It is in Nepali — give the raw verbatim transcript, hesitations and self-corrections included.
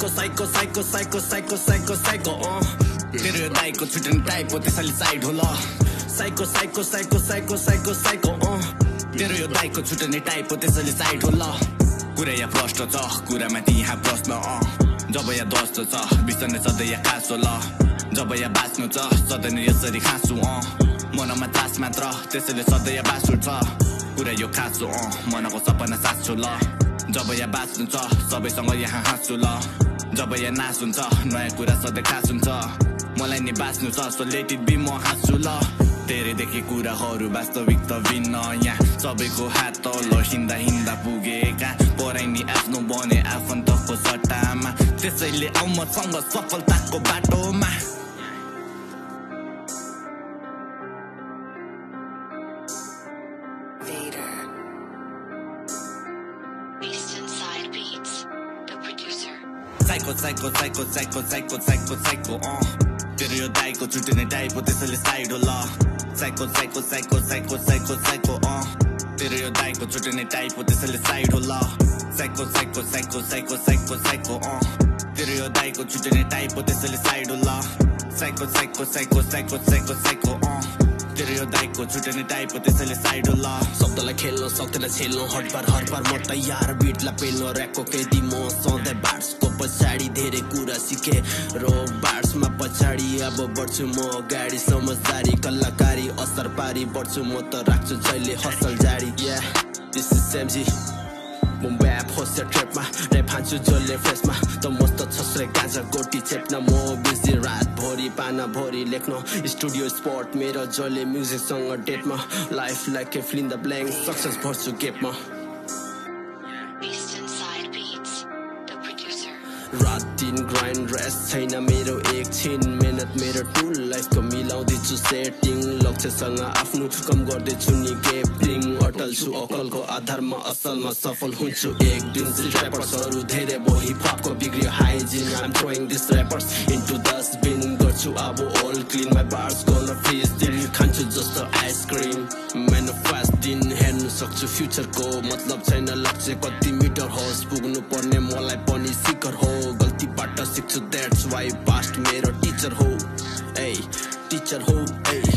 psycho psycho psycho psycho psycho psycho psycho तेरो यो दाइको छुट्ने टाइप हो त्यसैले साइड हो ल psycho psycho psycho psycho psycho psycho तेरो यो दाइको छुट्ने टाइप हो त्यसैले साइड हो ल कुरा या प्रश्न छ कुरामाथि यहाँ प्रश्न अँ जब या दस्त छ बिसन्ने सधैँ या खासो ल जब या बाँच्नु छ सधैँ नै यसरी खाँसु अँ मनमा चास मात्र त्यसैले सधैँ या बास उठ्छ कुरा यो खाँचो अँ मनको सपना साँच्छु ल जब या बाँच्नु छ सबैसँग यहाँ हाँस्छु ल जब या नाश हुन्छ नयाँ कुरा सधैँ खास हुन्छ मलाई नि बाँच्नु छ सो लेट इट बी म हाँस्छु ल धेरैदेखि कुराहरू वास्तविक त भिन्न यहाँ सबैको हात तल हिँड्दा हिँड्दा पुगेका पराइ नि आफ्नो बने आफन्तको सट्टामा त्यसैले आउ मसँग सफलताको बाटोमा Psycho, psycho, psycho, psycho, psycho, psycho, psycho, uh तेरो यो दाइको छुट्ने टाइप हो त्यसैले साइड हो ल Psycho, psycho, psycho, psycho, psycho, psycho, uh तेरो यो दाइको छुट्ने टाइप हो त्यसैले साइड हो ल Psycho, psycho, psycho, psycho, psycho, psycho, uh तेरो यो दाइको छुट्ने टाइप हो त्यसैले साइड हो ल Psycho, psycho, psycho, psycho, psycho, psycho, uh तेरो यो दाइको छुट्ने टाइप हो त्यसैले साइड हो ल शब्दलाई खेल्न सक्दैन छेल्न हटबार हटबार म तयार बिटलाई पेल्न ऱ्याकको केदी म सधैँ बार्सको पछाडि धेरै कुरा सिके रो बार्समा पछाडि अब बढ्छु म गाडी समझदारी कलाकारी असर पारी बढ्छु म त राख्छु जहिले हसल जारी yeah this is S E M G म ब्याप होस् ट्रेपमा ऱ्याप हान्छु जसले फ्रेसमा त मस्त छस्रे गाँजा गोटी चेप्न म बिजी रात भरि पाना भरि लेख्न स्टुडियो स्पट मेरो जसले म्युजिकसँग डेटमा life like a fill in the blank success भर्छु गेपमा रात दिन ग्राइन्ड रेस्ट छैन मेरो एकछिन मेहनत मेरो टुल लाइफको मिलाउँदैछु सेटिङ लक्ष्यसँग आफ्नो कम गर्दैछु नि गेपिङ अटल छु अकलको आधारमा असलमा सफल हुन्छु एक दिन ऱ्यापर्सहरू धेरै भयो हिपहपको बिग्रियो hygiene I'm throwing this rappers into dustbin गर्छु अब ओल क्लिन माई बार्स गर्न फ्रिज दिन खान्छु जस्तो आइसक्रिम म्यानुफ्याक्चर दिन हेर्नु सक्छु फ्युचरको मतलब छैन लक्ष्य कति मिटर होस् पुग्नु पर्ने मलाई पनि सिकर हो गल्तीबाट सिक्छु द्याट्स वाइ पास्ट मेरो टिचर हो ए टिचर हो ए